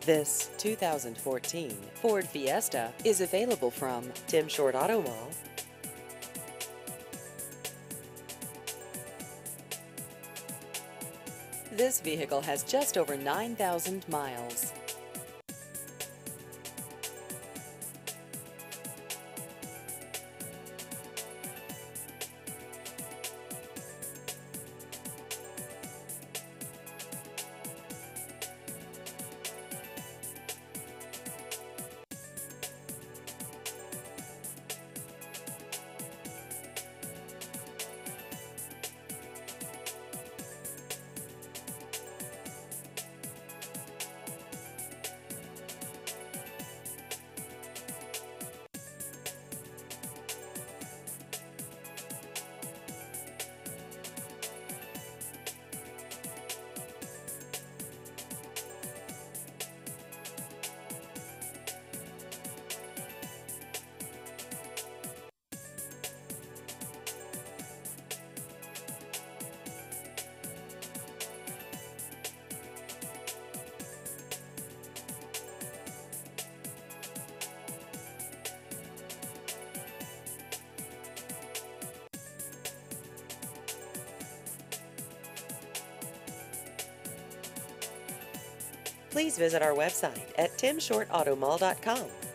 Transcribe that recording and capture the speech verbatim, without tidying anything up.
This two thousand fourteen Ford Fiesta is available from Tim Short Auto Mall. This vehicle has just over nine thousand miles. Please visit our website at tim short auto mall dot com.